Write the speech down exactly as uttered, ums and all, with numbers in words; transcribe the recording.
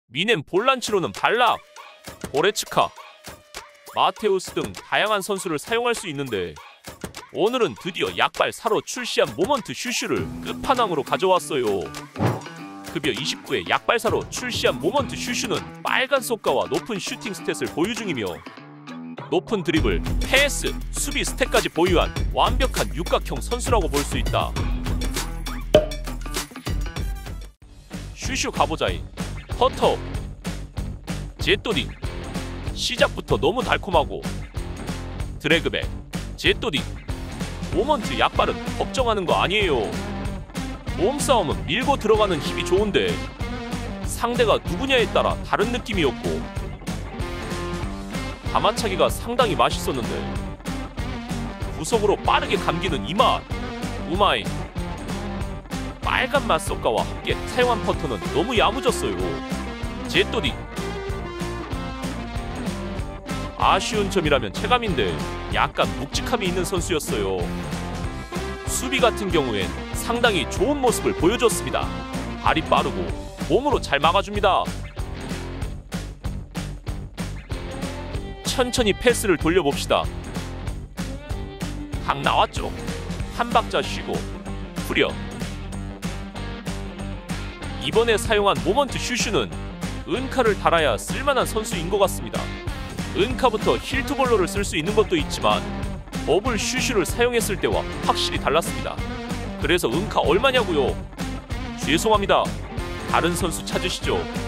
미넨 볼란치로는 발락, 고레츠카, 마테우스 등 다양한 선수를 사용할 수 있는데 오늘은 드디어 약발 사로 출시한 모먼트 슈슈를 끝판왕으로 가져왔어요. 급여 이십구에 약발 사로 출시한 모먼트 슈슈는 빨간 속가와 높은 슈팅 스탯을 보유 중이며 높은 드리블, 패스, 수비 스탯까지 보유한 완벽한 육각형 선수라고 볼 수 있다. 슈슈 가보자이. 퍼터 제또딩. 시작부터 너무 달콤하고 드래그백 제또딩. 모먼트 약발은 걱정하는 거 아니에요. 몸싸움은 밀고 들어가는 힘이 좋은데 상대가 누구냐에 따라 다른 느낌이었고 가마차기가 상당히 맛있었는데 구석으로 빠르게 감기는 이 맛. 우마이. 빨간 맛 섞가와 함께 사용한 퍼터는 너무 야무졌어요. 제또딩. 아쉬운 점이라면 체감인데 약간 묵직함이 있는 선수였어요. 수비 같은 경우엔 상당히 좋은 모습을 보여줬습니다. 발이 빠르고 몸으로 잘 막아줍니다. 천천히 패스를 돌려봅시다. 각 나왔죠. 한 박자 쉬고 후려. 이번에 사용한 모먼트 슈슈는 은카를 달아야 쓸만한 선수인 것 같습니다. 은카부터 힐투볼로를 쓸 수 있는 것도 있지만 버블 슈슈를 사용했을 때와 확실히 달랐습니다. 그래서 은카 얼마냐고요? 죄송합니다. 다른 선수 찾으시죠.